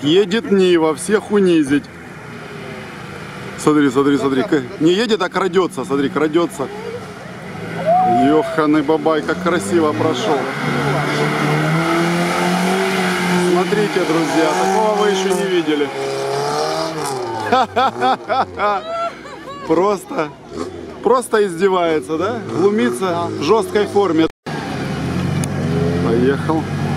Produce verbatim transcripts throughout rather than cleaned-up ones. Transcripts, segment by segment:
Едет Нива, всех унизить. Смотри, смотри, смотри. Не едет, а крадется, смотри, крадется. Ёханый бабай, как красиво прошел. Смотрите, друзья, такого вы еще не видели. Просто, просто издевается, да? Глумится в жесткой форме. Поехал.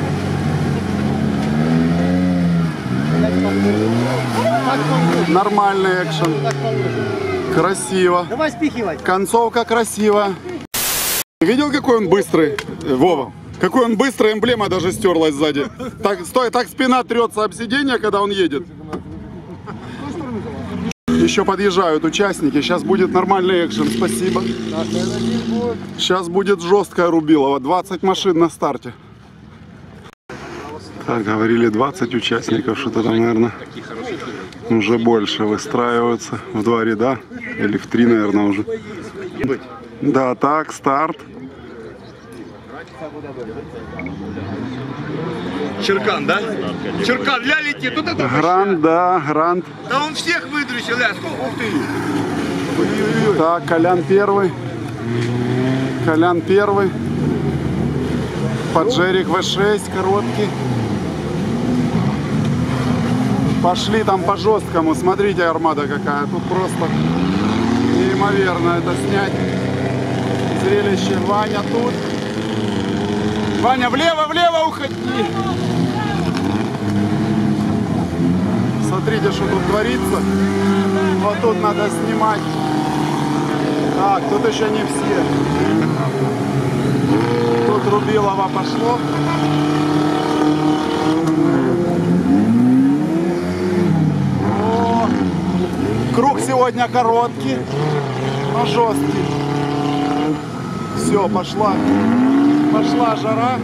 Нормальный экшен. Красиво. Давай спихивать. Концовка красивая. Видел, какой он быстрый, Вова? Какой он быстрый, эмблема даже стерлась сзади. Так, стой, так спина трется об сиденье, когда он едет. Еще подъезжают участники. Сейчас будет нормальный экшен. Спасибо. Сейчас будет жесткая Рубилова. двадцать машин на старте. Так, говорили двадцать участников. Что-то там, наверное, уже больше выстраиваются. В два ряда. Или в три, наверное, уже. Да, так, старт. Черкан, да? Черкан, ля летит. Тут это Грант, да, Грант. Да он всех выдрючил, ля. Ух ты. Так, Колян первый. Колян первый. Поджерик вэ шесть, короткий. Пошли там по жесткому. Смотрите, армада какая. Тут просто неимоверно это снять. Зрелище. Ваня тут. Ваня, влево, влево уходи. Смотрите, что тут творится. Вот тут надо снимать. Так, тут еще не все. Тут Рубилова пошло. О, круг сегодня короткий, но жесткий. Все, пошла. Пошла жара.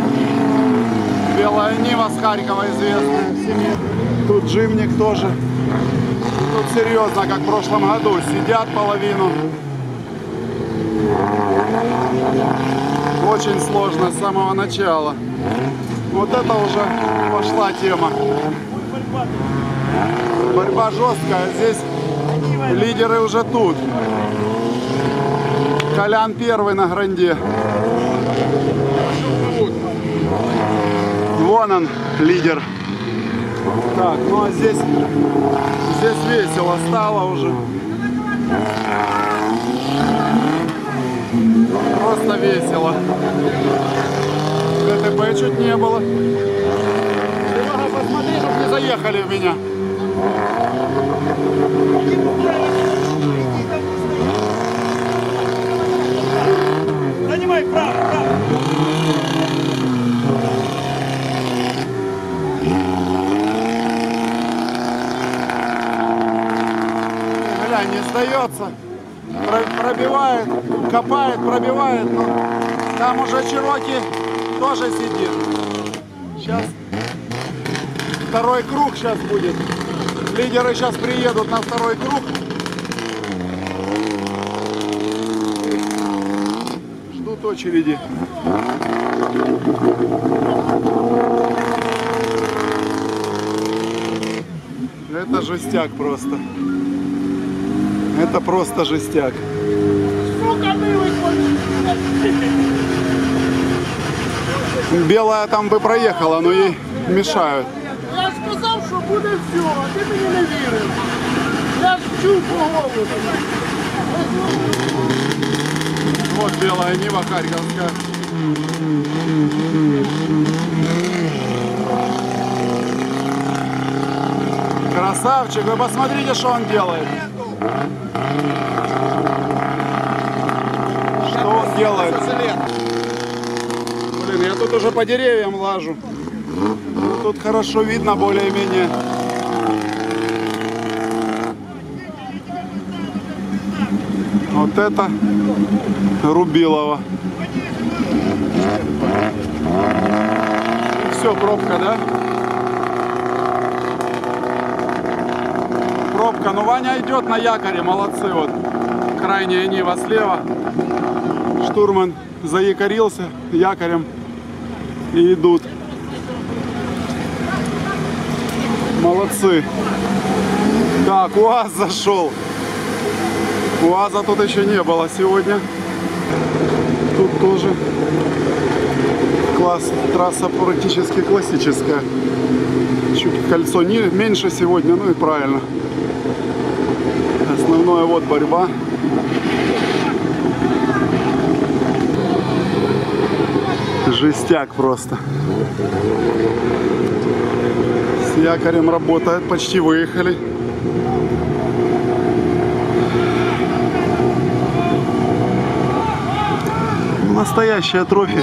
Белая Нива с Харькова известная всеми. Тут Джимник тоже. Тут серьезно, как в прошлом году. Сидят половину. Очень сложно с самого начала. Вот это уже пошла тема. Борьба жесткая. Здесь лидеры уже тут. Колян первый на гранде. Вон он, лидер. Так, ну а здесь, здесь весело стало уже. Просто весело. ДТП чуть не было. Серега, посмотри, чтобы не заехали в меня. Занимай право, право. Глянь, не сдается. Пробивает, копает, пробивает. Но там уже Чироки тоже сидит. Сейчас второй круг сейчас будет. Лидеры сейчас приедут на второй круг. Ждут очереди. Это жестяк просто. Это просто жестяк. Белая там бы проехала, но ей мешают. Я ж сказав, що буде все, а ти мені не вірив. Я ж чув по голосу. Вот Белая Нива Харьковская. Красавчик, вы посмотрите, что он делает. Что он делает? Блин, я тут уже по деревьям лажу. Ну, тут хорошо видно более-менее. Вот это Рубилова. Все, пробка, да? Пробка. Ну, Ваня идет на якоре, молодцы. Вот крайняя Нива слева. Штурман заякорился якорем и идут. Молодцы. Так, УАЗ зашел. УАЗа тут еще не было сегодня. Тут тоже класс, трасса практически классическая. Чуть кольцо не, меньше сегодня, ну и правильно. Основное вот борьба. Жестяк просто. С якорем работает, почти выехали. Настоящая трофи.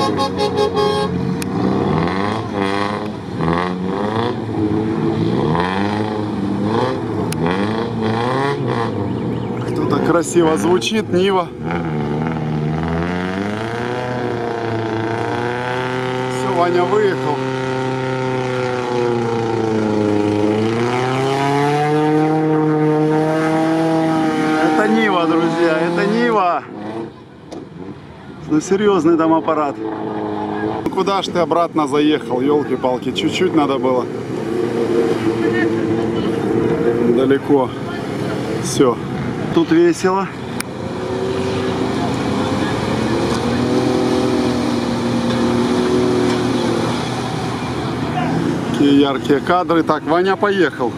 Кто-то красиво звучит, Нива. Все, Ваня выехал. Это Нива, друзья, это Нива. Ну, серьезный там аппарат. Ну, куда ж ты обратно заехал, елки-палки, чуть-чуть надо было. Далеко. Все. Тут весело. Какие яркие кадры. Так, Ваня поехал.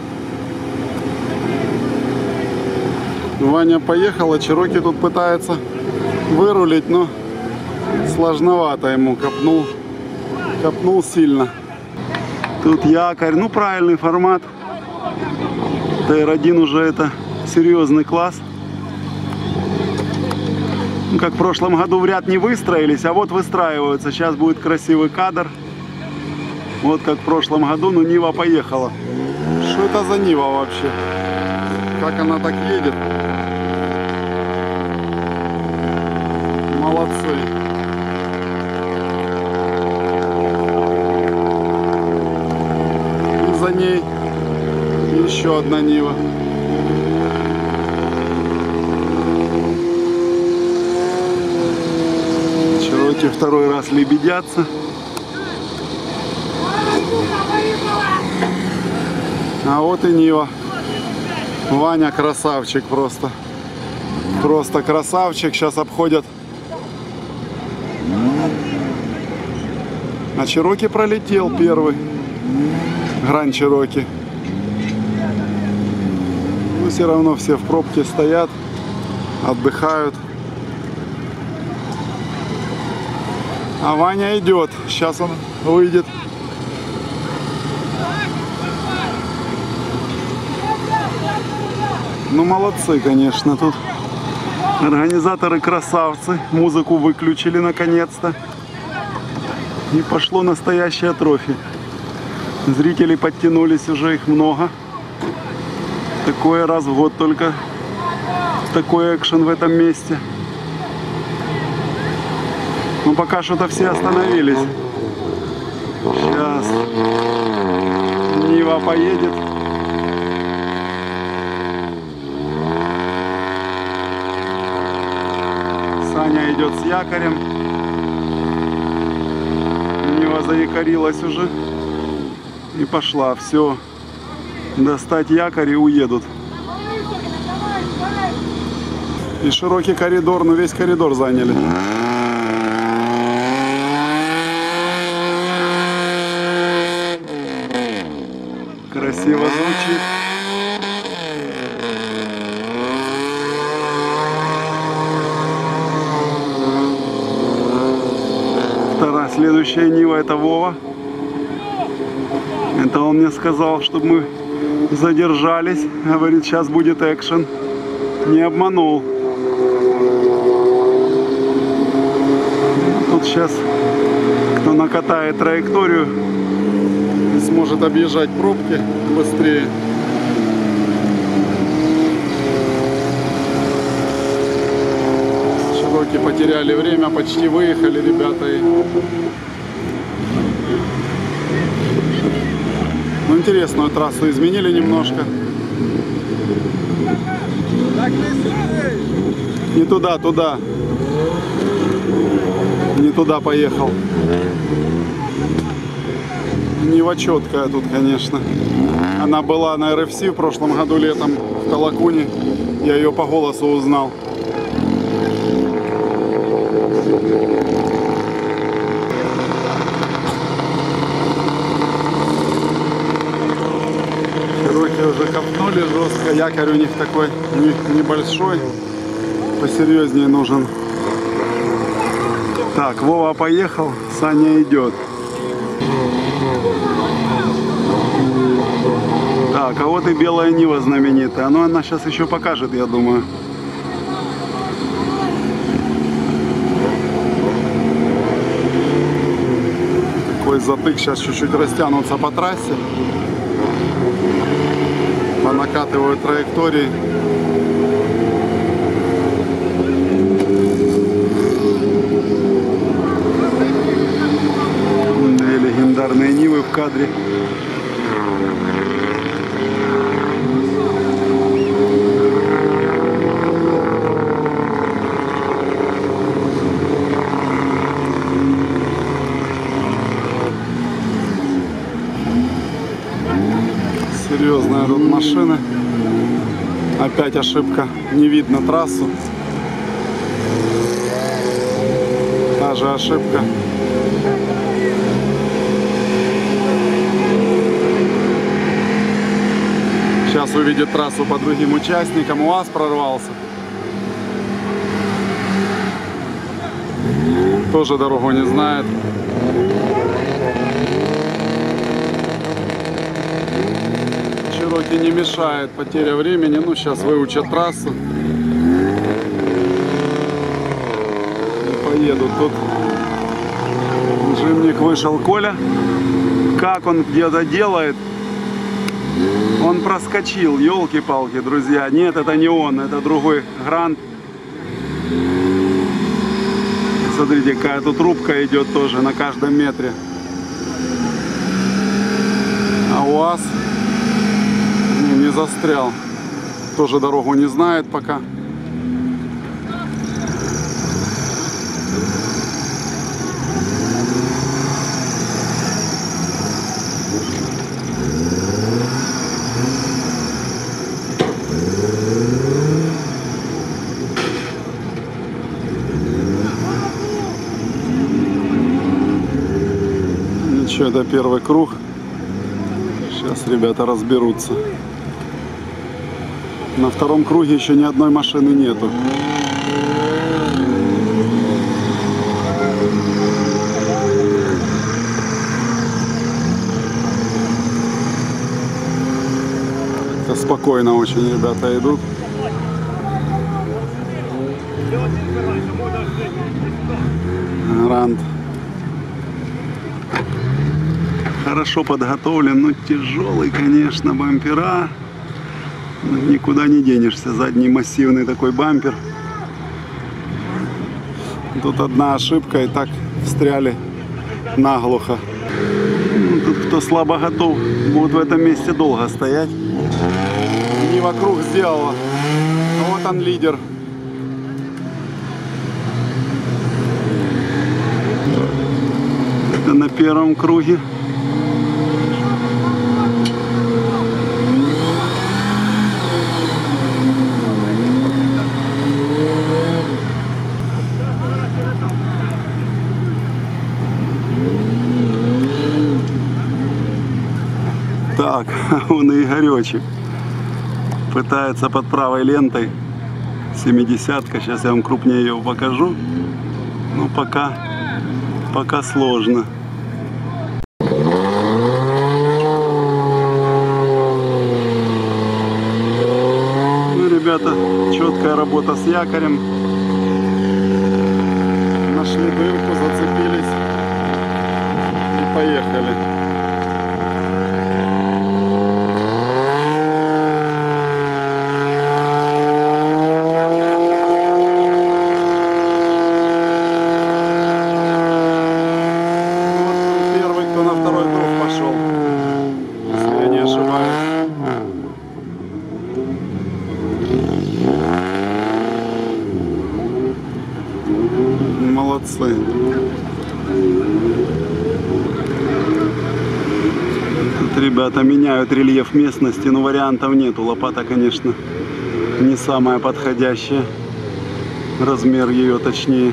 Ваня поехал, а Чироки тут пытается вырулить, но сложновато ему, копнул, копнул сильно. Тут якорь, ну правильный формат. Т Р один уже это серьезный класс. Ну, как в прошлом году в ряд не выстроились, а вот выстраиваются. Сейчас будет красивый кадр. Вот как в прошлом году, но Нива поехала. Что это за Нива вообще? Как она так едет? Молодцы. И за ней еще одна Нива. Чироки второй раз лебедятся. А вот и Нива. Ваня красавчик просто. Просто красавчик. Сейчас обходят. А Чироки пролетел первый. Гранд Чироки. Но все равно все в пробке стоят. Отдыхают. А Ваня идет. Сейчас он выйдет. Ну, молодцы, конечно, тут организаторы красавцы. Музыку выключили наконец-то. И пошло настоящее трофи. Зрители подтянулись, уже их много. Такое раз в год только. Такой экшен в этом месте. Ну, пока что-то все остановились. Сейчас Нива поедет. Саня идет с якорем. Нива заякорилась уже. И пошла. Все. Достать якорь и уедут. И широкий коридор, но весь коридор заняли. Красиво звучит. Вторая, следующая Нива — это Вова. Это он мне сказал, чтобы мы задержались. Говорит, сейчас будет экшен. Не обманул. Тут сейчас кто накатает траекторию, сможет объезжать пробки быстрее. Чироки потеряли время, почти выехали ребята. Ну, интересную трассу изменили немножко. Не туда, туда. Не туда поехал. Нива четкая тут, конечно. Она была на эр эф си в прошлом году летом в Талакуне. Я ее по голосу узнал. Чероки уже копнули жестко. Якорь у них такой не, небольшой. Посерьезнее нужен. Так, Вова поехал, Саня идет. Так, а вот и белая Нива знаменитая. Но она сейчас еще покажет, я думаю. Такой затык. Сейчас чуть-чуть растянутся по трассе. Понакатывают траектории. Две легендарные Нивы в кадре. Серьезная тут машина. Опять ошибка. Не видно трассу. Та же ошибка. Сейчас увидит трассу по другим участникам. УАЗ прорвался. Тоже дорогу не знает. Чероки не мешает, потеря времени. Ну, сейчас выучат трассу. И поедут тут. Джимник вышел, Коля. Как он где-то делает. Он проскочил, елки-палки, друзья. Нет, это не он, это другой Грант. Смотрите, какая тут рубка идет тоже на каждом метре. А УАЗ не застрял. Тоже дорогу не знает пока. Ничего, это первый круг. Сейчас ребята разберутся. На втором круге еще ни одной машины нету. Это спокойно очень ребята идут. Грант хорошо подготовлен, но тяжелый, конечно, бампера. Никуда не денешься. Задний массивный такой бампер. Тут одна ошибка, и так встряли наглухо. Ну, тут кто слабо готов, будет в этом месте долго стоять. Не вокруг сделала. Вот он, лидер. Это на первом круге. Так, он и Игоречек пытается под правой лентой. семидесятка, сейчас я вам крупнее ее покажу. Но пока, пока сложно. Ну, ребята, четкая работа с якорем. Нашли дырку, зацепились и поехали. Молодцы. Ребята меняют рельеф местности, но вариантов нету. Лопата, конечно, не самая подходящая. Размер ее точнее.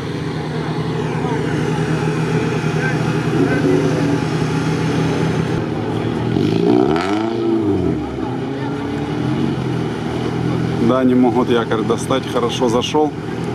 Да, не могут якорь достать. Хорошо зашел.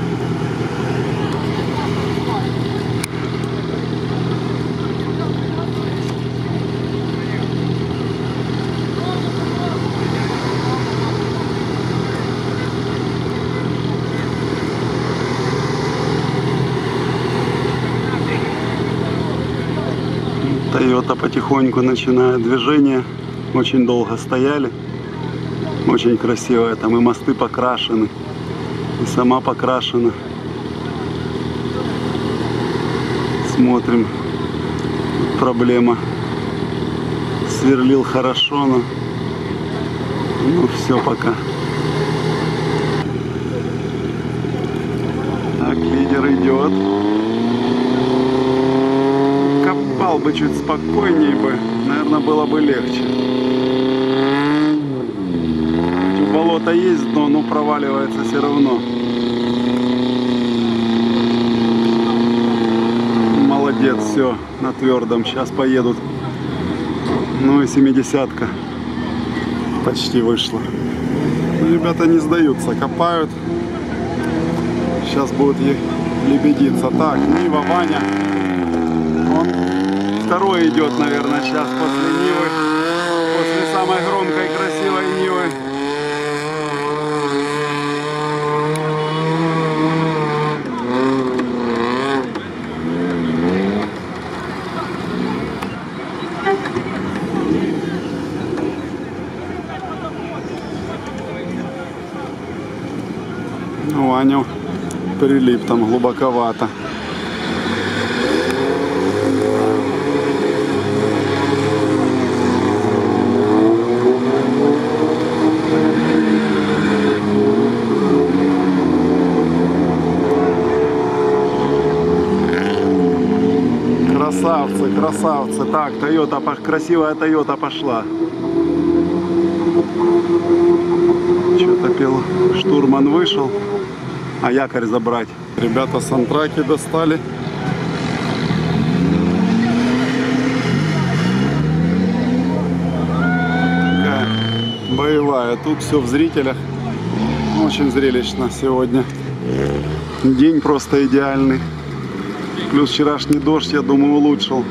Тойота потихоньку начинает движение. Очень долго стояли. Очень красивая. Там и мосты покрашены. И сама покрашена. Смотрим. Проблема. Сверлил хорошо, но ну все пока. Так, лидер идет. Копал бы чуть спокойнее бы, наверное, было бы легче. У болота есть дно, но проваливается все равно. Молодец, все, на твердом. Сейчас поедут. Ну и семидесятка почти вышла. Но ребята не сдаются, копают. Сейчас будут лебедиться. Так, Нива, Ваня. Он второй идет, наверное, сейчас после Нивы. После самой громкой красивой Нивы. Ваню прилип там глубоковато. Красавцы, красавцы. Так, Тойота, красивая Тойота пошла. Что-то пел, штурман вышел. А якорь забрать. Ребята с Антраки достали. Такая боевая. Тут все в зрителях. Очень зрелищно сегодня. День просто идеальный. Плюс вчерашний дождь, я думаю, улучшил.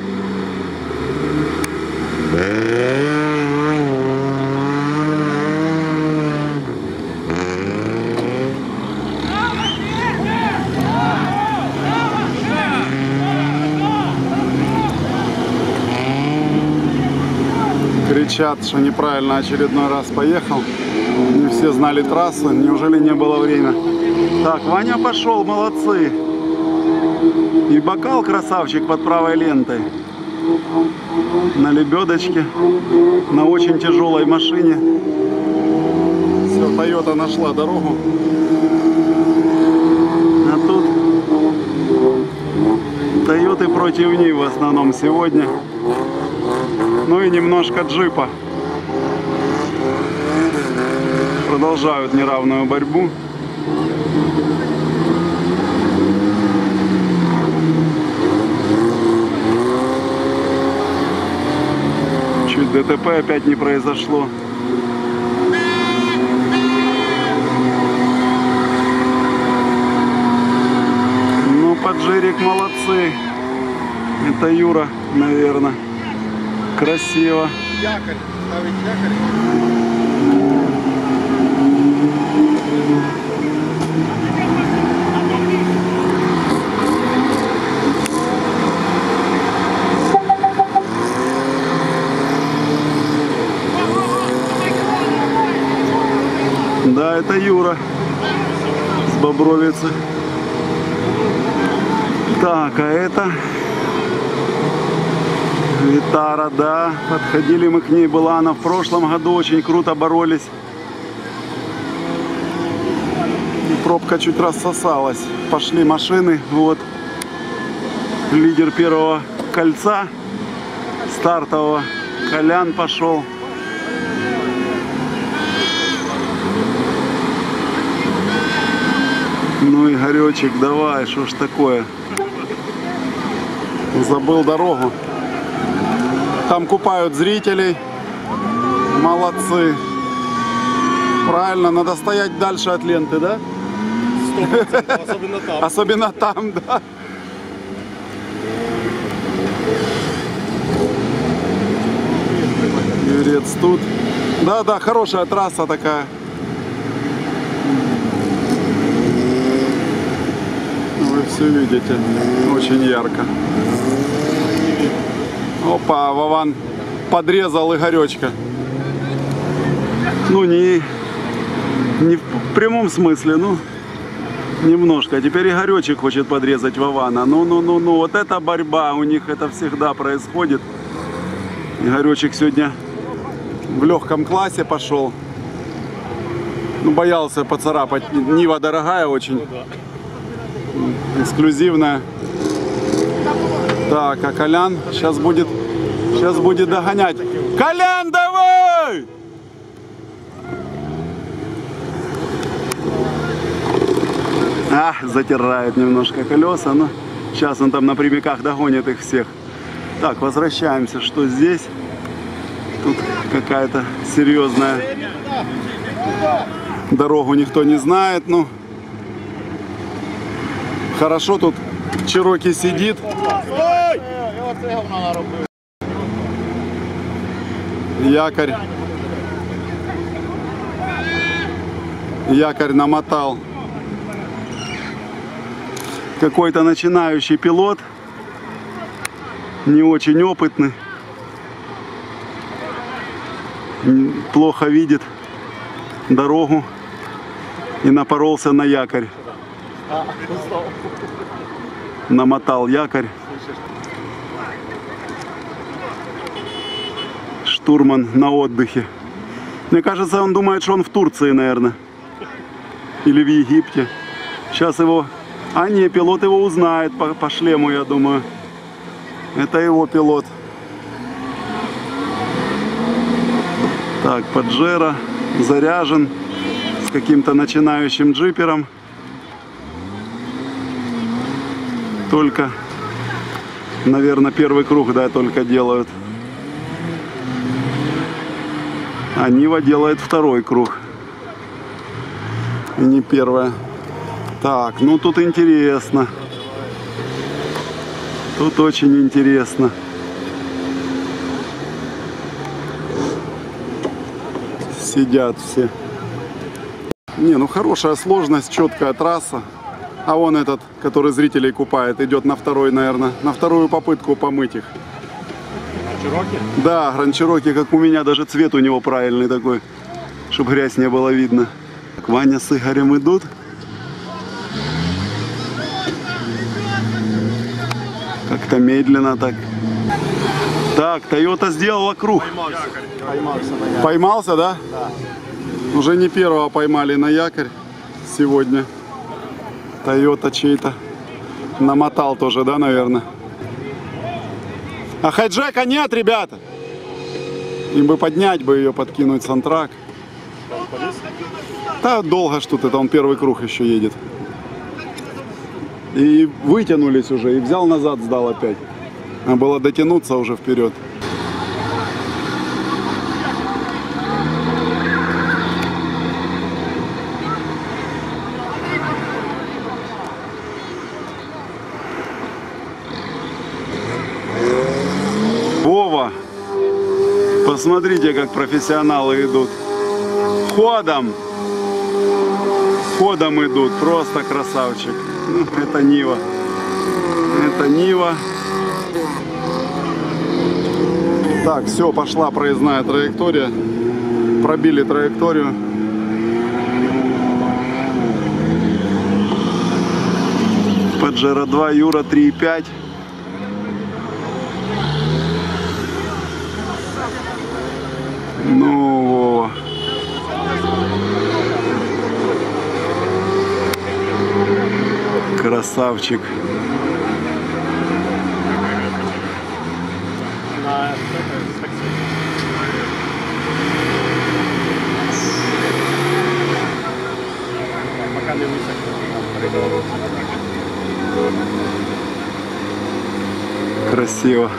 Кричат, что неправильно очередной раз поехал. Не все знали трассу. Неужели не было времени? Так, Ваня пошел, молодцы. И бокал красавчик под правой лентой. На лебедочке. На очень тяжелой машине. Все, Тойота нашла дорогу. А тут Тойоты против Нивы в основном сегодня. Ну и немножко джипа. Продолжают неравную борьбу. Чуть ДТП опять не произошло. Ну, Паджирик молодцы. Это Юра, наверное. Красиво. Якорь, ставить якорь. Да, это Юра с Бобровицы. Так, а это Витара, да. Подходили мы к ней, была она в прошлом году, очень круто боролись. И пробка чуть рассосалась. Пошли машины, вот. Лидер первого кольца, стартового, Колян пошел. Ну, Игоречек, давай, что ж такое? Забыл дорогу. Там купают зрителей. Молодцы. Правильно, надо стоять дальше от ленты, да? сто процентов, особенно там. Особенно там, да. Юрец тут. Да, да, хорошая трасса такая. Вы все видите. Очень ярко. Опа, Вован подрезал Игоречка. Ну, не, не в прямом смысле, ну, немножко. А теперь Игоречек хочет подрезать Вована. Ну-ну-ну-ну, вот эта борьба у них, это всегда происходит. Игоречек сегодня в легком классе пошел. Ну, боялся поцарапать. Нива дорогая очень. Эксклюзивная. Так, а Колян сейчас будет, сейчас будет догонять. Колян, давай! А, затирает немножко колеса, но сейчас он там на прямиках догонит их всех. Так, возвращаемся, что здесь? Тут какая-то серьезная дорогу никто не знает, ну хорошо тут Чироки сидит. Якорь. Якорь намотал. Какой-то начинающий пилот, не очень опытный, плохо видит дорогу и напоролся на якорь. Намотал якорь. Штурман на отдыхе. Мне кажется, он думает, что он в Турции, наверное. Или в Египте. Сейчас его... А не, пилот его узнает по, по шлему, я думаю. Это его пилот. Так, Паджеро заряжен с каким-то начинающим джипером. Только, наверное, первый круг, да, только делают. А Нива делает второй круг. И не первая. Так, ну тут интересно. Тут очень интересно. Сидят все. Не, ну хорошая сложность, четкая трасса. А вон этот, который зрителей купает, идет на второй, наверное, на вторую попытку помыть их. Чироки? Да, Гранд Чироки, как у меня, даже цвет у него правильный такой, чтобы грязь не было видно. Так, Ваня с Игорем идут. Как-то медленно так. Так, Тойота сделала круг. Поймался на якорь. Поймался, да? Да. Уже не первого поймали на якорь сегодня. Тойота чей-то намотал тоже, да, наверное? А хайджека нет, ребята. Им бы поднять бы ее, подкинуть сантрак. Да, долго что-то, это он первый круг еще едет. И вытянулись уже, и взял назад, сдал опять. А было дотянуться уже вперед. Вова, посмотрите, как профессионалы идут. Ходом. Ходом идут, просто красавчик. Ну, это Нива. Это Нива. Так, все, пошла проездная траектория. Пробили траекторию. Паджеро два, Юра три и пять. Ну, Вова. Красавчик. На такси. Красиво.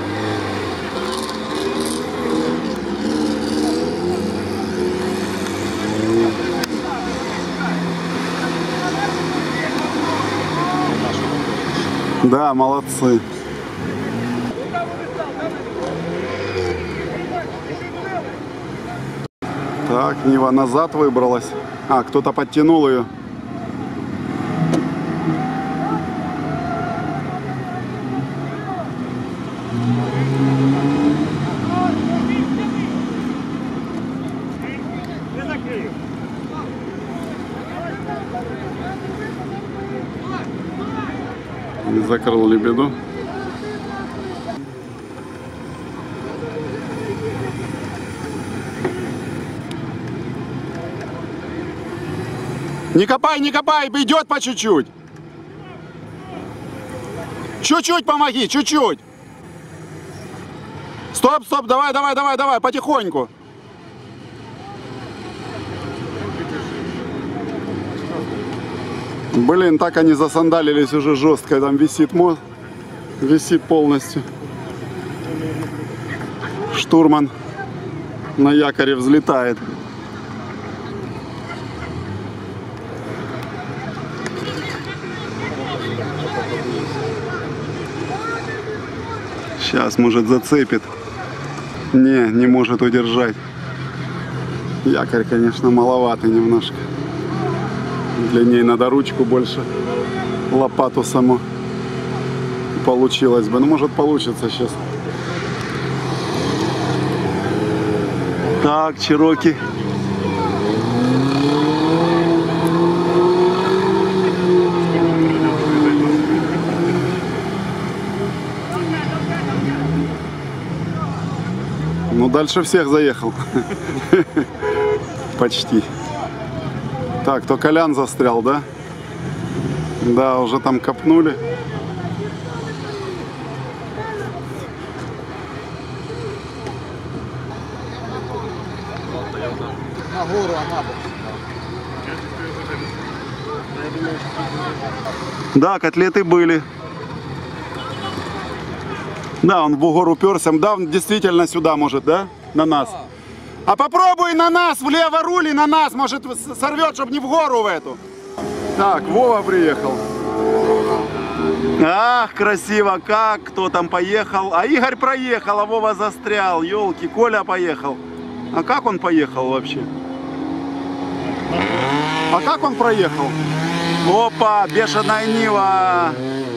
Да, молодцы. Так, Нива назад выбралась. А, кто-то подтянул ее. Не закрыл лебеду. Не копай, не копай, идет по чуть-чуть. Чуть-чуть помоги, чуть-чуть. Стоп, стоп, давай, давай, давай, давай, потихоньку. Блин, так они засандалились уже жестко, там висит мост, висит полностью. Штурман на якоре взлетает. Сейчас, может, зацепит. Не, не может удержать. Якорь, конечно, маловатый немножко. Для ней надо ручку больше, лопату саму. Получилось бы. Ну, может, получится сейчас. Так, Чироки. Ну, дальше всех заехал. Почти. Так, то Колян застрял, да? Да, уже там копнули. На гору, а надо. Да, котлеты были. Да, он в бугор уперся. Да, он действительно сюда может, да? На нас. А попробуй на нас, влево руль и на нас, может сорвет, чтобы не в гору в эту. Так, Вова приехал. Ах, красиво, как, кто там поехал. А Игорь проехал, а Вова застрял. Елки, Коля поехал. А как он поехал вообще? А как он проехал? Опа, бешеная Нива.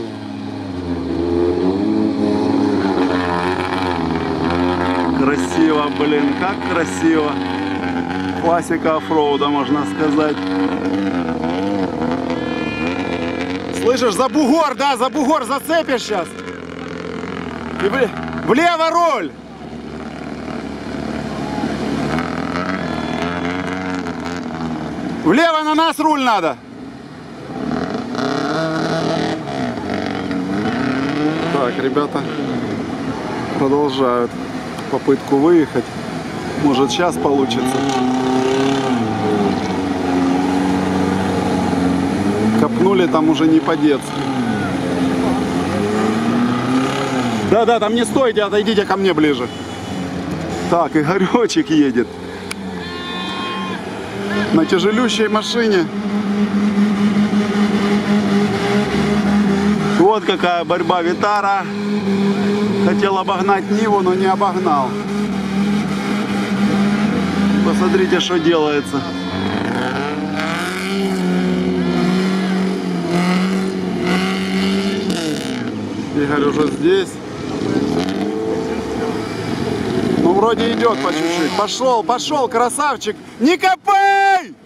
Красиво, блин, как красиво. Классика оффроуда, можно сказать. Слышишь, за бугор, да, за бугор зацепишь сейчас. И в... влево руль. Влево на нас руль надо. Так, ребята продолжают попытку выехать. Может, сейчас получится. Копнули там уже не по-детски. Да-да, там не стойте, отойдите ко мне ближе. Так, Игоречек едет. На тяжелющей машине. Вот какая борьба Витара. Хотел обогнать Ниву, но не обогнал. Посмотрите, что делается. Игорь уже здесь. Ну, вроде идет по чуть-чуть. Пошел, пошел, красавчик. Не копай!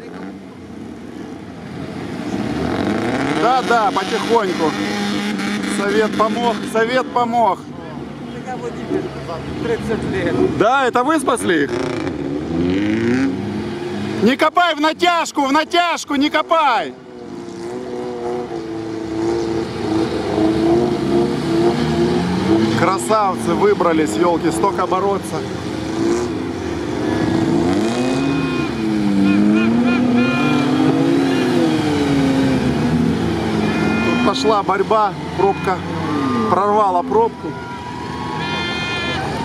Да-да, потихоньку. Совет помог, совет помог. тридцать лет. Да, это вы спасли их? Не копай в натяжку, в натяжку, не копай! Красавцы, выбрались, елки, столько бороться. Тут пошла борьба, пробка прорвала пробку.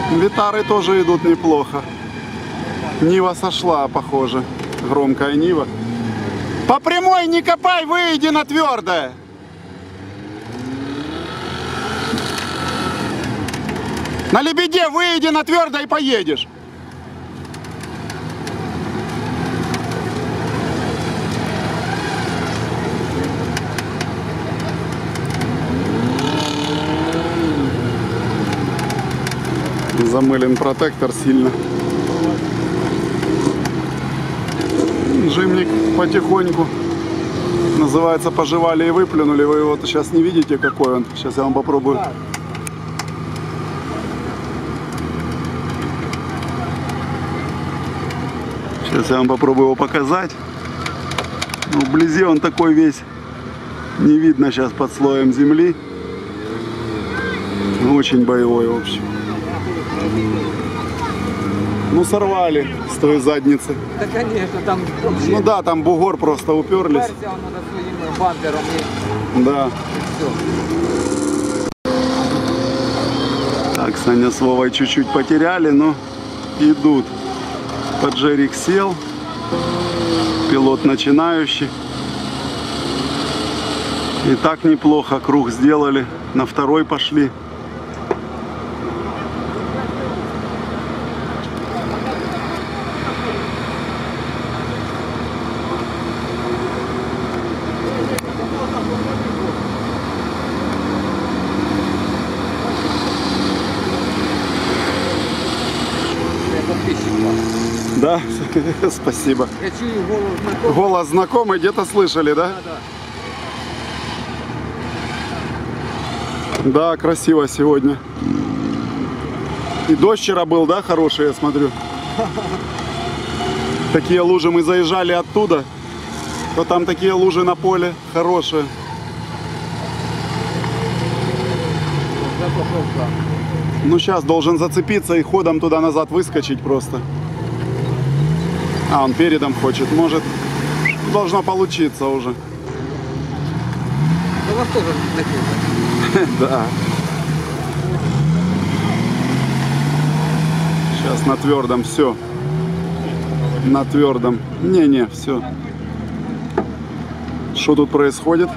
Витары тоже идут неплохо. Нива сошла, похоже. Громкая Нива. По прямой не копай, выйди на твердое. На лебеде выйди на твердое и поедешь. Замылен протектор сильно. Жимник потихоньку. Называется, пожевали и выплюнули. Вы его сейчас не видите, какой он. Сейчас я вам попробую. Сейчас я вам попробую его показать. Ну, вблизи он такой весь. Не видно сейчас под слоем земли. Очень боевой, в общем. Ну, сорвали с той задницы. Да, конечно, там... Ну да, там бугор просто уперлись. Версия, он надо своим бампером и... Да. Все. Так, Саня с Вовой чуть-чуть потеряли, но идут. Поджерик сел. Пилот начинающий. И так неплохо круг сделали. На второй пошли. Да, спасибо. Я чую голос знакомый. Голос знакомый, где-то слышали, да? Да, да. Да, красиво сегодня. И дождь вчера был, да, хороший, я смотрю. Такие лужи, мы заезжали оттуда, то там такие лужи на поле хорошие. Ну, сейчас должен зацепиться и ходом туда-назад выскочить просто. А, он передом хочет. Может, должно получиться уже. у вас тоже такие, да? Да. Сейчас на твердом все. На твердом. Не-не, все. Что тут происходит?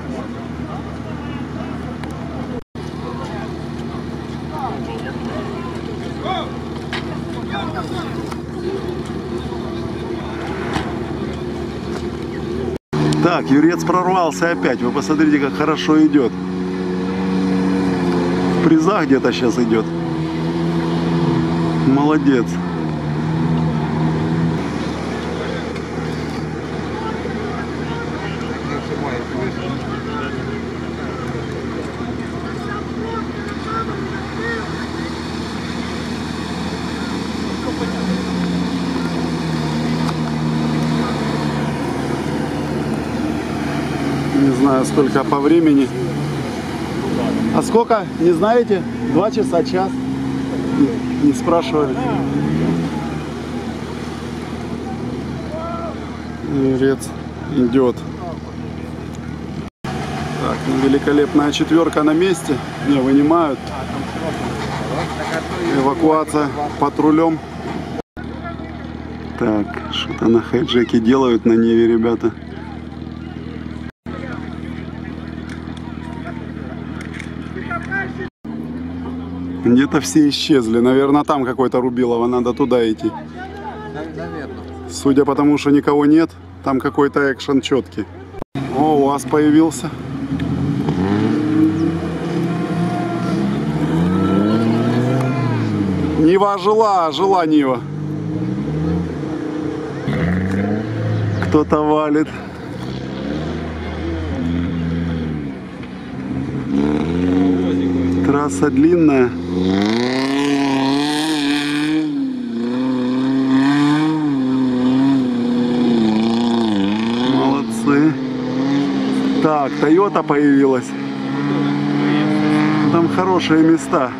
Так, Юрец прорвался опять. Вы посмотрите, как хорошо идет. В призах где-то сейчас идет. Молодец. Не знаю, сколько по времени. А сколько? Не знаете? Два часа, час? Не, не спрашивали. Юрец идет. Так, ну, великолепная четверка на месте. Не, вынимают. Эвакуация патрулем. Так, что-то на хайджеке делают на Неве, ребята. Где-то все исчезли. Наверное, там какой-то Рубилово. Надо туда идти. Наверное. Судя по тому, что никого нет, там какой-то экшен четкий. О, УАЗ появился. Нива ожила, ожила Нива. Кто-то валит. Трасса длинная. Молодцы. Так, Тойота появилась. Там хорошие места.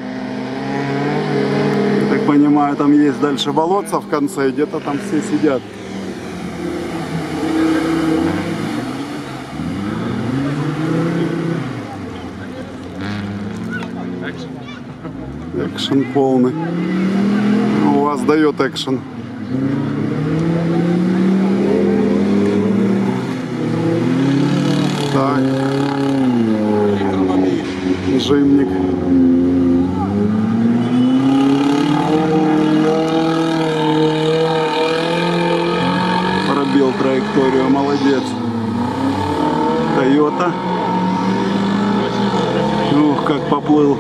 Я так понимаю, там есть дальше болотца в конце, и где-то там все сидят. Экшен полный. У вас дает экшен. Так. Жимник. Пробил траекторию, молодец. Тойота. Ух, как поплыл.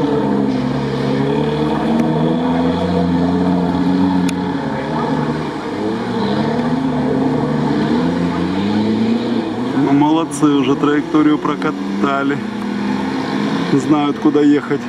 Ну, молодцы, уже траекторию прокатали. Знают, куда ехать.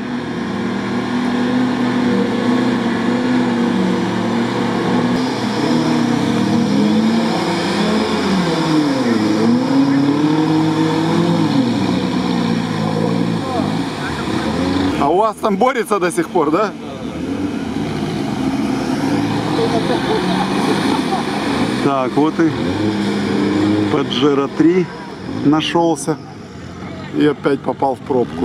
А у вас там борется до сих пор, да? Так, вот и Паджеро три нашелся. И опять попал в пробку.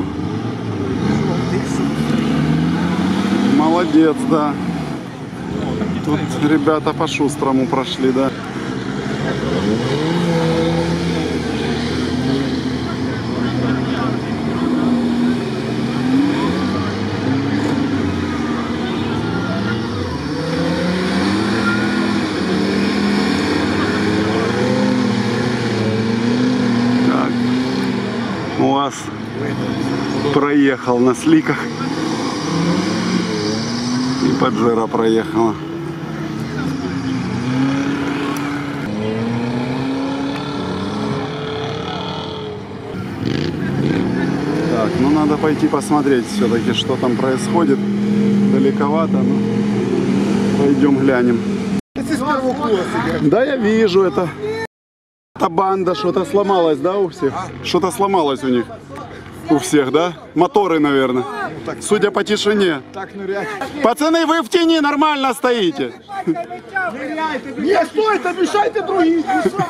Молодец, да. Тут ребята по-шустрому прошли, да. УАЗ проехал на сликах, и Паджеро проехала. Так, ну надо пойти посмотреть все-таки, что там происходит. Далековато, но пойдем глянем. Да, я вижу это. Эта банда что-то сломалась, да, у всех? Что-то сломалось у них. У всех, да? Моторы, наверное. Судя по тишине. Пацаны, вы в тени нормально стоите. Не, стойте, мешайте другим.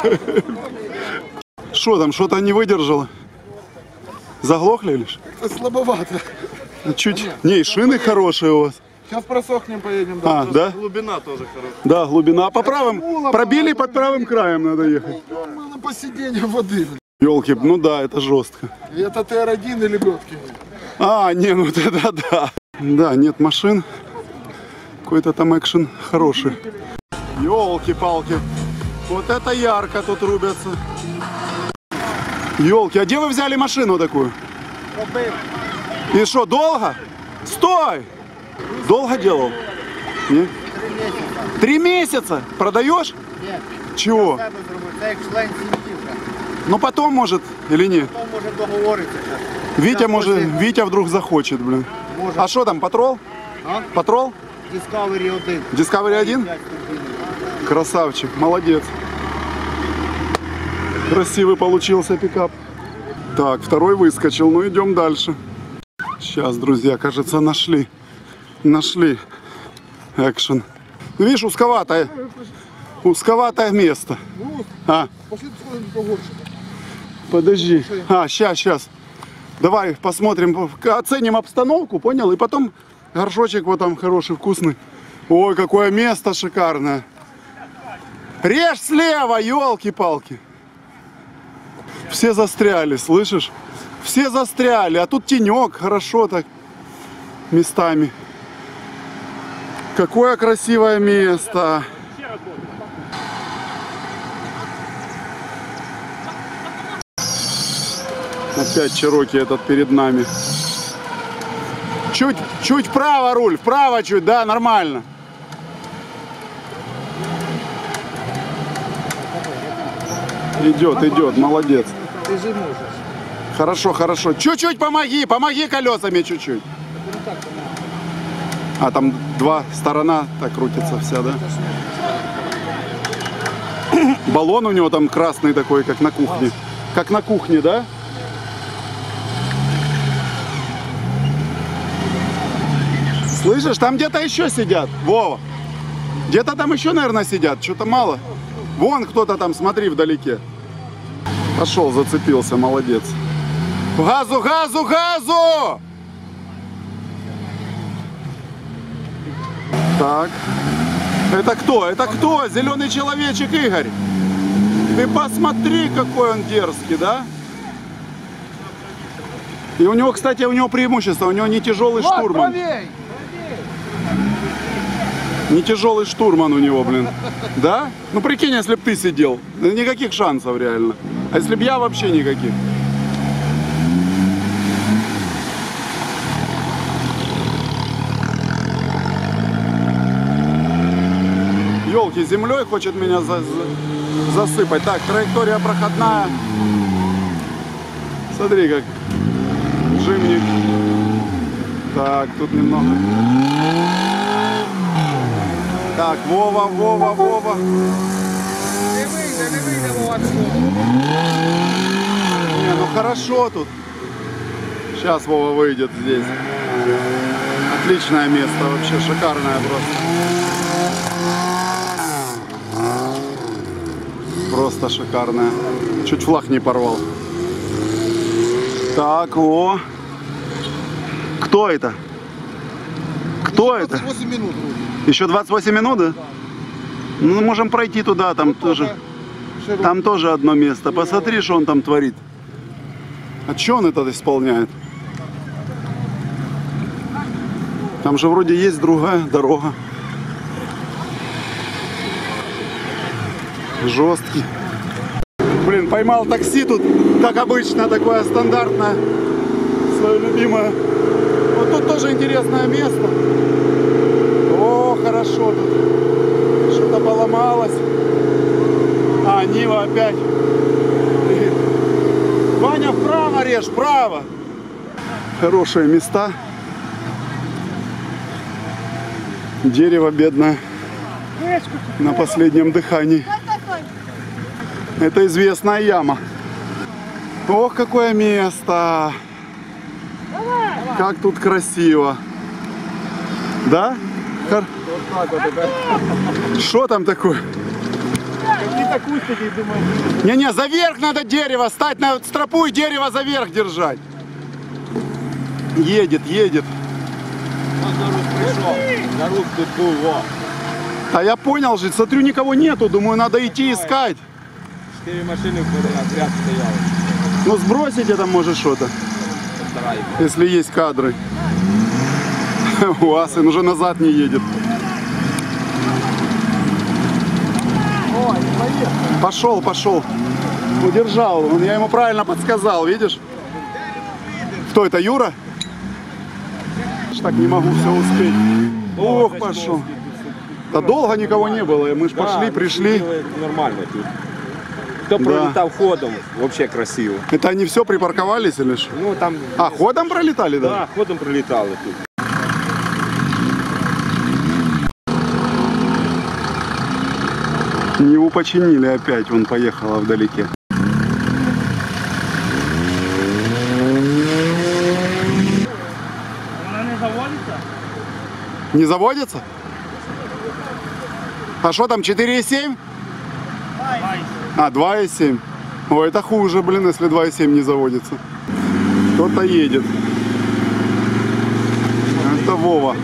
Что там, что-то не выдержало? Заглохли лишь? Слабовато. Чуть. Не, и шины хорошие у вас. Сейчас просохнем, поедем. Да, А, да? Глубина тоже хорошая. Да, глубина. А по правым, пробили под правым краем надо ехать. Мы на посиденье воды. Ёлки, ну да, это жестко. И это Т Р один или лебедки? А, не, ну это да. Да, нет машин. Какой-то там экшен хороший. Ёлки-палки. Вот это ярко тут рубятся. Ёлки, а где вы взяли машину такую? И что, долго? Стой! Долго делал? Нет? Три месяца. Продаешь? Нет. Чего? Це як член сім'ї. Ну потом может или нет? Потім може договоритися. Витя может, Витя вдруг захочет, блин. Може. А что там, патрол? А? Патрол? Discovery один. Discovery один? Красавчик, молодец. Красивый получился пикап. Так, второй выскочил, ну идем дальше. Сейчас, друзья, кажется, нашли. Нашли экшен. Видишь, узковатое. Узковатое место. А, Пошли сходим погорше. подожди. А, сейчас, сейчас. Давай посмотрим, оценим обстановку, понял? И потом горшочек вот там хороший, вкусный. Ой, какое место шикарное. Режь слева, елки-палки. Все застряли, слышишь? Все застряли, а тут тенек, хорошо так местами. Какое красивое место. Опять Чероки этот перед нами. Чуть, чуть вправо руль, вправо чуть, да, нормально. Идет, идет, молодец. Ти же можеш. Хорошо, хорошо. Чуть-чуть помоги, помоги колесами чуть-чуть. А там два сторона так крутится вся, да? Баллон у него там красный такой, как на кухне. Как на кухне, да? Слышишь, там где-то еще сидят, Вова. Где-то там еще, наверное, сидят. Что-то мало. Вон кто-то там, смотри, вдалеке. Пошел, зацепился, молодец. Газу, газу, газу! Так. Это кто? Это кто? Зеленый человечек Игорь. Ты посмотри, какой он дерзкий, да? И у него, кстати, у него преимущество. У него не тяжелый Вот, штурман. правей. Не тяжелый штурман у него, блин. Да? Ну прикинь, если бы ты сидел. Никаких шансов реально. А если бы я, вообще никаких. Елки, землей хочет меня за- за- засыпать. Так, траектория проходная. Смотри, как жимник. Так, тут немного. Так, Вова, Вова, Вова. Не вийде, не вийде, Вова. Не, ну хорошо тут. Сейчас Вова выйдет здесь. Отличное место, вообще шикарное просто. Просто шикарное. Чуть флаг не порвал. Так, о. Кто это? Кто это? восемь минут вроде. Еще двадцать восемь минут, да? Ну, можем пройти туда, там тоже. Там тоже одно место. Посмотри, что он там творит. А что он это исполняет? Там же вроде есть другая дорога. Жесткий. Блин, поймал такси тут, как обычно, такое стандартное, свое любимое. Вот тут тоже интересное место. О, хорошо тут. Что-то поломалось. А, Нива опять. Ваня, вправо режь, вправо. Хорошие места. Дерево бедное. На последнем дыхании. Это известная яма. Ох, какое место. Как тут красиво. Да? Хор- Что там такое? Какие-то кустики, думаю. Не-не, за верх надо дерево, стать на стропу и дерево за верх держать. Едет, едет. Народ тут був, во. А я понял же, смотрю, никого нету, думаю, надо идти искать. Чотири машини в ряд стояли. Ну сбросить это может что-то, если есть кадры. У сын уже назад не едет. Пошел, пошел. Удержал, он, я ему правильно подсказал, видишь? Кто это, Юра? Так не могу все успеть. Ох, пошел. Да долго никого не было, мы ж пошли, пришли. Нормально тут. Хто Да. пролітав ходом, взагалі красиво. Это они все припарковались или что? Ну там, А, ходом пролетали, да? да, ходом пролітали тут. Ниву починили опять, вон поехала вдалеке. Вона не заводиться? Не заводится? А что там, четыре и семь? А, два и семь. О, это хуже, блин, если два и семь не заводится. Кто-то едет. Это Вова.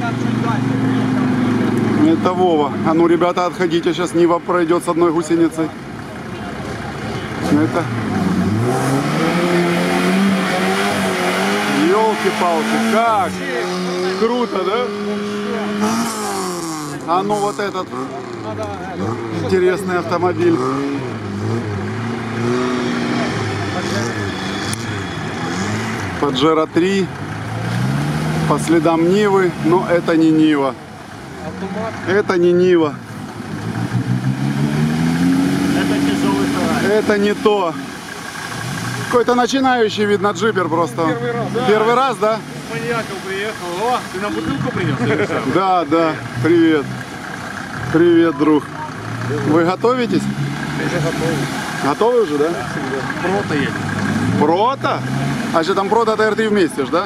Это Вова. А ну, ребята, отходите, сейчас Нива пройдет с одной гусеницей. Это... Ёлки-палки, как? Круто, да? А ну вот этот интересный автомобиль. Паджеро три. По следам Нивы, но это не Нива. Это не Нива. Это тяжелый сарай. Это не то. Какой-то начинающий, видно, джипер просто. Первый раз, да. Первый раз, да? Маньяков приехал. О, ты на бутылку принес? Да, да. Привет. Привет, друг. Вы готовитесь? Готовы уже, да? Прота едет. Прота? А что там прота ТР три вместе ж, да?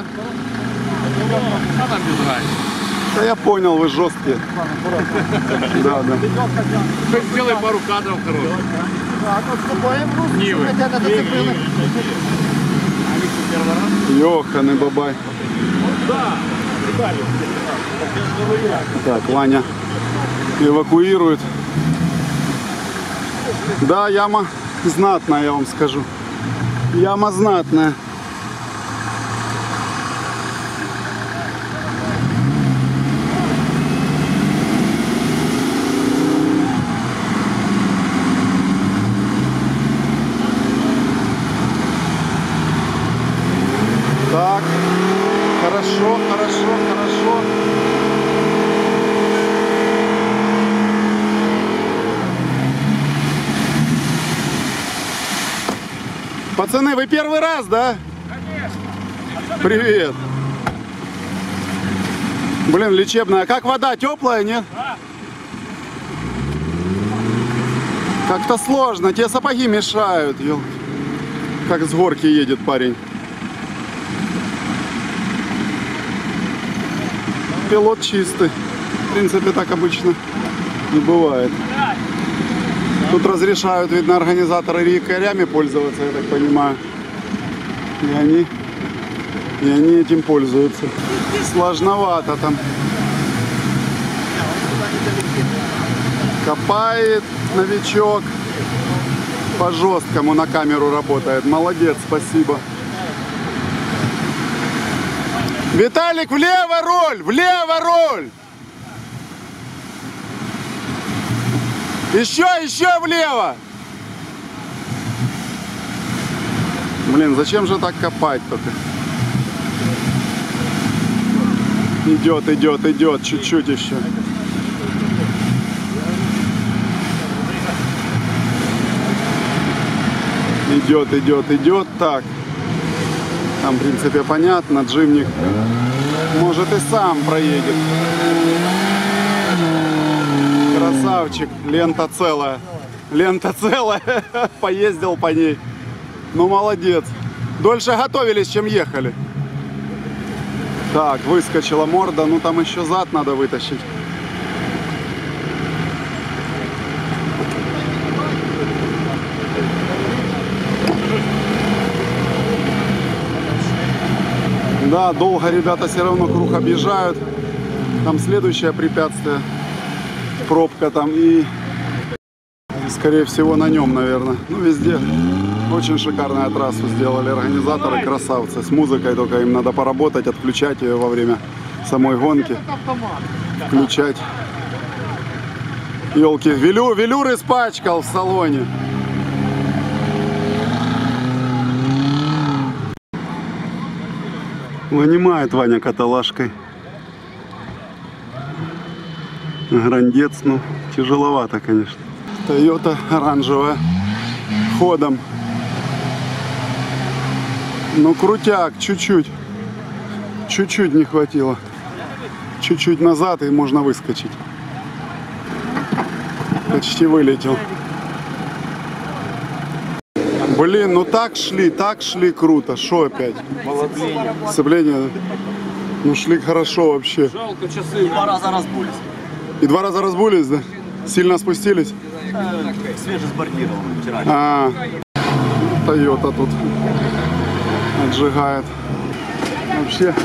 А там без разницы. Да я понял, вы жесткие. Да, да. Хоть сделай пару кадров хороших. А тут з тобою просто Ніви. мене зацепили. Йоханый бабай. Да. Так, Ваня эвакуирует. Да, яма знатная, я вам скажу. Яма знатная. Так, хорошо, хорошо, хорошо. Пацаны, вы первый раз, да? Конечно. Привет. Блин, лечебная. Как вода, теплая, нет? Да. Как-то сложно, тебе сапоги мешают. Ё. Как с горки едет парень. Пилот чистый. В принципе, так обычно не бывает. Тут разрешают, видно, организаторы якорями пользоваться, я так понимаю. И они, и они этим пользуются. Сложновато там. Копает новичок. По жесткому на камеру работает. Молодец, спасибо. Виталик, влево руль! Влево руль! Еще, еще влево! Блин, зачем же так копать только? Идет, идет, идет, чуть-чуть еще. Идет, идет, идет. Так. Там, в принципе, понятно. Джимник может и сам проедет. Красавчик. Лента целая. Лента целая. Поездил по ней. Ну, молодец. Дольше готовились, чем ехали. Так, выскочила морда. Ну, там еще зад надо вытащить. Да, долго ребята все равно круг объезжают. Там следующее препятствие. Пробка там и, скорее всего, на нем, наверное. Ну, везде очень шикарную трассу сделали организаторы, красавцы. С музыкой только им надо поработать, отключать ее во время самой гонки. Включать. Елки, велю, велюр испачкал в салоне. Вынимает Ваня каталажкой. Грандец, ну, тяжеловато, конечно. Тойота оранжевая. Ходом. Ну, крутяк, чуть-чуть. Чуть-чуть не хватило. Чуть-чуть назад и можно выскочить. Почти вылетел. Блин, ну так шли, так шли круто. Шо опять? Сцепление. Сцепление. Ну шли хорошо вообще. Жалко, часы. Два раза разбулись. И два раза разбулись, да? Сильно спустились? Свеже сбордировал вчера. А, Тойота тут отжигает. Вообще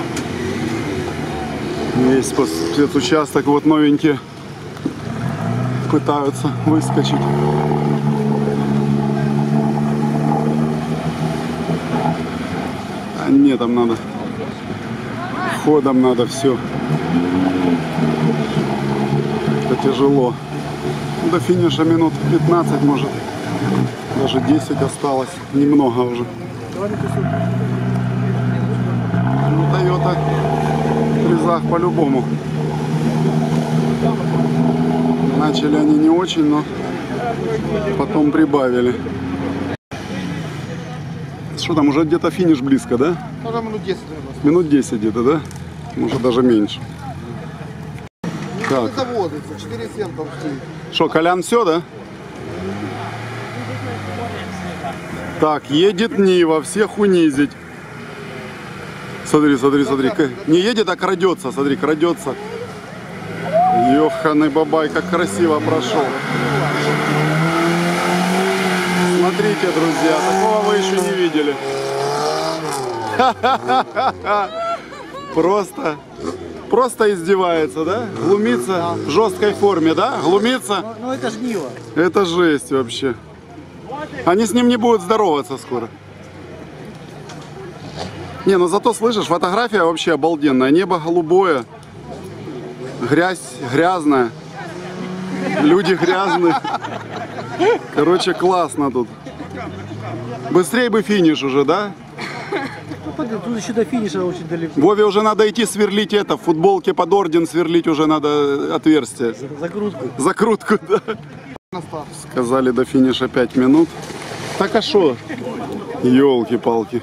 весь спецучасток вот новенькие пытаются выскочить. А нет, там надо ходом надо все. Это тяжело. До финиша минут пятнадцать, может, даже десять осталось. Немного уже. Ну, Тойота в призах по-любому. Начали они не очень, но потом прибавили. Что там, уже где-то финиш близко, да? Можно минут десять. Минут десять где-то, да? Может, даже меньше. Так. Заводится, четыре семь там стоит. Что, Колян, все, да? Так, едет Нива, всех унизить. Смотри, смотри, смотри. Не едет, а крадется, смотри, крадется. Ёханый бабай, как красиво прошел. Смотрите, друзья, такого вы еще не видели. Просто, просто издевается, да? Глумится в жесткой форме, да? Глумится. Ну это ж Нива. Это жесть вообще. Они с ним не будут здороваться скоро. Не, ну зато, слышишь, фотография вообще обалденная. Небо голубое. Грязь грязная. Люди грязные. Короче, классно тут. Быстрее бы финиш уже, да? Ну, тут еще до финиша очень далеко. Вове уже надо идти сверлить это. В футболке под орден сверлить уже надо отверстие. Закрутку. Закрутку, да. Сказали до финиша пять минут. Так а шо? Ёлки-палки.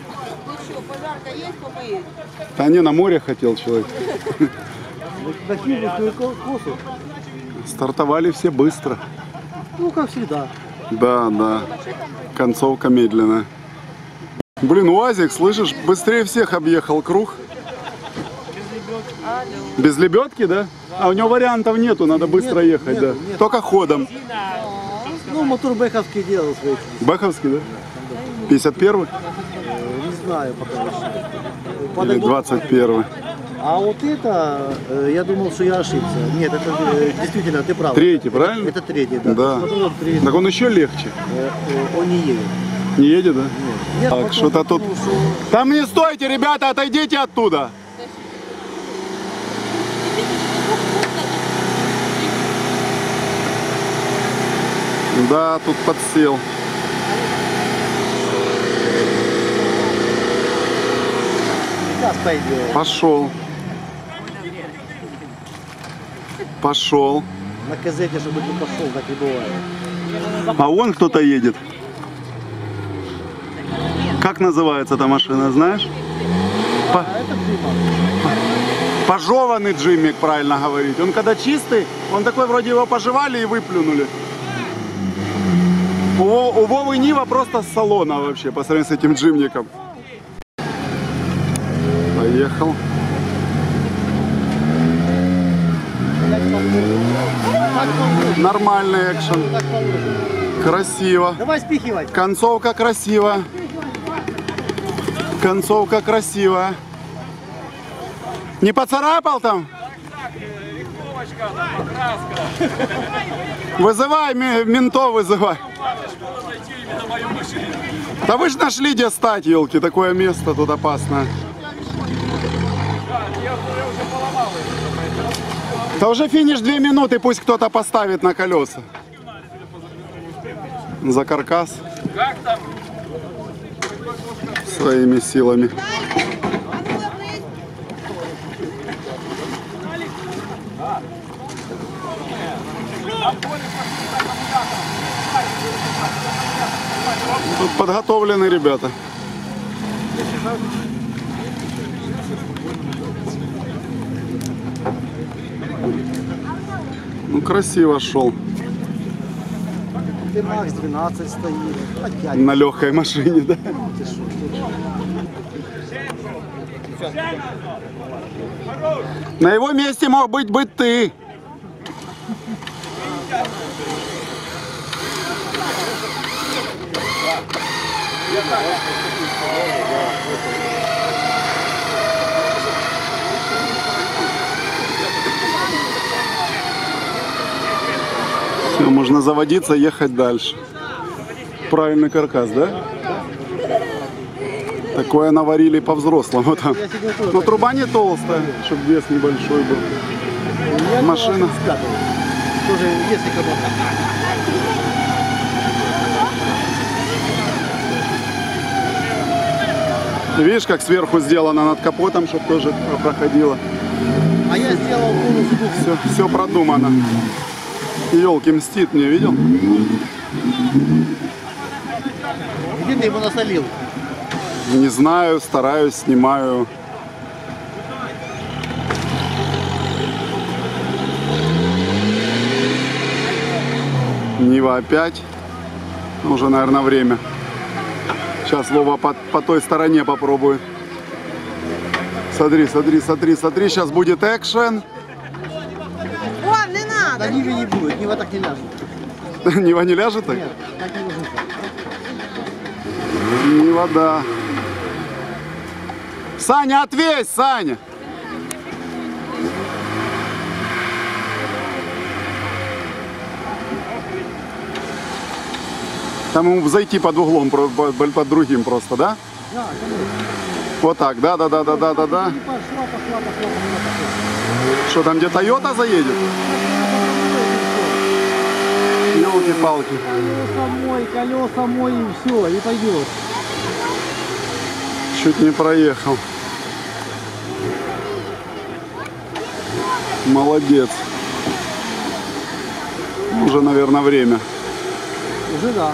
Да не, на море хотел человек. До финиша косу. Стартовали все быстро. Ну, как всегда. Да, да. Концовка медленная. Блин, УАЗик, слышишь, быстрее всех объехал круг. Без лебедки, да? А у него вариантов нету, надо быстро Нету, ехать, нету, да. нету. Только ходом. Ну, мотор Бэховский делал свои. Бэховский, да? пятьдесят первый Не знаю пока еще. или Подогон- двадцать первый? А вот это, э, я думал, что я ошибся. Нет, это э, действительно, ты прав. Третий, правильно? Это третий, да. Да. Смотри, вот при- Так он еще легче. э, э, он не едет. Не едет, да? Нет. Нет, Так, потом что-то тут... подумал, что- Там не стойте, ребята, отойдите оттуда. Да, тут подсел. Сейчас пойдет. Пошел. Пошел. На казете, чтобы ты пошел, так и бывает. А вон кто-то едет. Как называется эта машина, знаешь? По- А это Джима. Пожеванный Джиммик, правильно говорить. Он когда чистый, он такой, вроде его пожевали и выплюнули. У, Во- у Вовы Нива просто с салона вообще, по сравнению с этим Джимником. Поехал. Нормальный экшен. Красиво. Давай спихивать. Концовка красивая. Концовка красивая. Не поцарапал там? Вызывай, ме- ментов вызывай. Да вы же нашли, где стать, елки, такое место тут опасное. Да уже финиш две минуты, пусть кто-то поставит на колеса. За каркас. Своими силами. Тут подготовлены ребята. Ну, красиво шел. Ты Макс двенадцать стоит. Опять. На легкой машине, да? Ты шо, ты шо. На его месте мог быть быть ты. Все, можно заводиться, ехать дальше. Правильный каркас, да? Такое наварили по-взрослому там. Я сегодня тоже Но так- труба не толстая, чтобы вес небольшой был. Я машина. спрятал. Тоже если кому-то. Видишь, как сверху сделано над капотом, чтобы тоже проходило. А я сделал полностью. Все, все продумано. Елки, мстит мне, видел? Где ты ему насолил? Не знаю, стараюсь, снимаю. Нива опять. Уже, наверное, время. Сейчас Вова по, по той стороне попробует. Смотри, смотри, смотри, смотри. Сейчас будет экшен. Вов, не надо. На Ниве не будет, Нива так не ляжет. Нива не ляжет так? Нет, так не ложится. Нива, да. Саня, отвесь, Саня! Там ему зайти под углом, про- по- под другим просто, да? Да, Вот так, да, да, да, да, да, да, да. пошла, пошла, пошла, пошла. Что там, где Тойота заедет? Елки-палки. Колеса мой, колеса мой, и все, и пойдет. Чуть не проехал. Молодец. Уже, наверное, время. Уже да.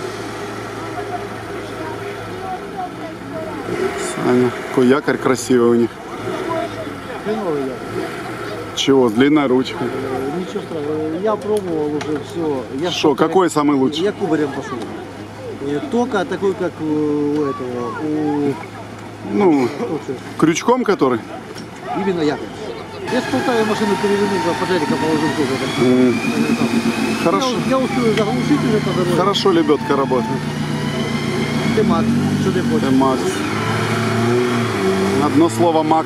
Саня, какой якорь красивый у них. Хреновый я. Чего, с длинной ручкой. Э, Ничего страшного. Я пробовал уже все. Я Что, какой самый лучший? Я кубарем пошел. Э, Только такой, как у у этого, у... Ну, Лучше. крючком который? Именно якорь. Я с Полтавы машину перевернул, за поджарика положил тоже. М, Хорошо. Я, я успел заглушить уже по дороге. Хорошо лебедка работает. Ты Макс, что ты хочешь? Ты Макс. Одно слово Макс.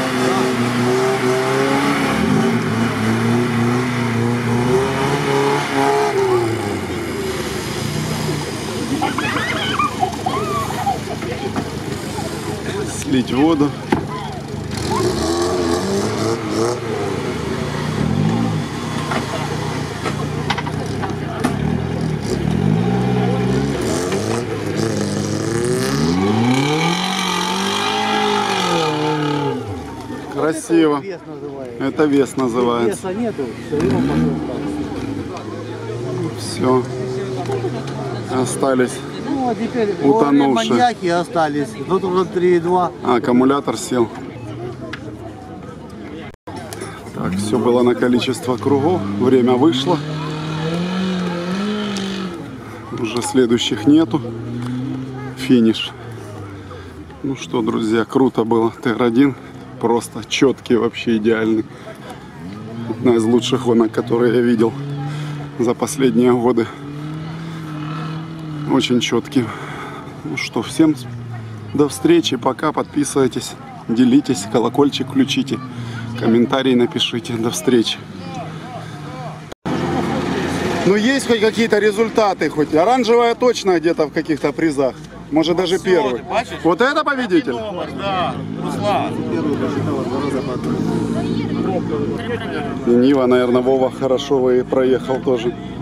Слить воду. Красиво. Вес называется. Это вес называется. Веса нету, все равно пошел. Все. Остались. Ну а теперь Утонувшие. маньяки остались. Тут уже три и два. А, аккумулятор сел. Так, все было на количество кругов. Время вышло. Уже следующих нету. Финиш. Ну что, друзья, круто было. Т Р один просто четкий, вообще идеальный. Одна из лучших гонок, которые я видел за последние годы. Очень четкий. Ну что, всем до встречи. Пока. Подписывайтесь, делитесь, колокольчик включите, комментарии напишите. До встречи. Ну есть хоть какие-то результаты, хоть оранжевая точно где-то в каких-то призах. Может даже первый. Вот это победитель? Да, Руслан. И Нива, наверное, Вова хорошо и проехал тоже.